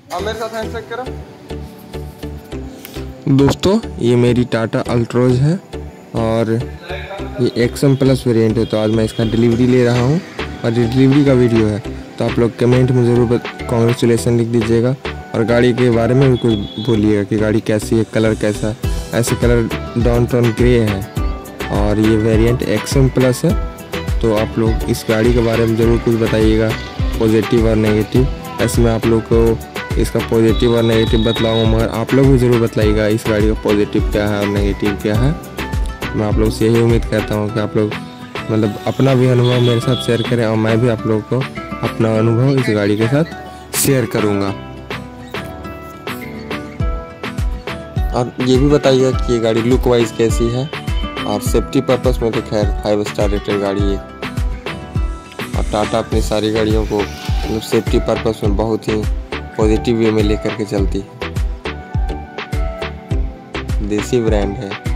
अब मेरे साथ हैंड शेक करो। दोस्तों ये मेरी टाटा अल्ट्रोज है और ये एक्सएम प्लस वेरिएंट है। तो आज मैं इसका डिलीवरी ले रहा हूँ और ये डिलीवरी का वीडियो है। तो आप लोग कमेंट में ज़रूर कॉन्ग्रेचुलेसन लिख दीजिएगा और गाड़ी के बारे में भी कुछ बोलिएगा कि गाड़ी कैसी है, कलर कैसा है। ऐसे कलर डाउन टोन ग्रे है और ये वेरिएंट एक्सएम प्लस है। तो आप लोग इस गाड़ी के बारे में ज़रूर कुछ बताइएगा, पॉजिटिव और नेगेटिव। ऐसे मैं आप लोग को इसका पॉजिटिव और नेगेटिव बतलाऊँगा, मगर आप लोग भी ज़रूर बताइएगा इस गाड़ी का पॉजिटिव क्या है और नेगेटिव क्या है। मैं आप लोग से यही उम्मीद करता हूँ कि आप लोग मतलब अपना भी अनुभव मेरे साथ शेयर करें और मैं भी आप लोगों को अपना अनुभव इस गाड़ी के साथ शेयर करूँगा। और ये भी बताइएगा कि ये गाड़ी लुक वाइज कैसी है और सेफ्टी पर्पस में तो खैर 5 स्टार रेटेड गाड़ी है। और टाटा अपनी सारी गाड़ियों को सेफ्टी पर्पस में बहुत ही पॉजिटिव वे में लेकर के चलती है। देसी ब्रांड है।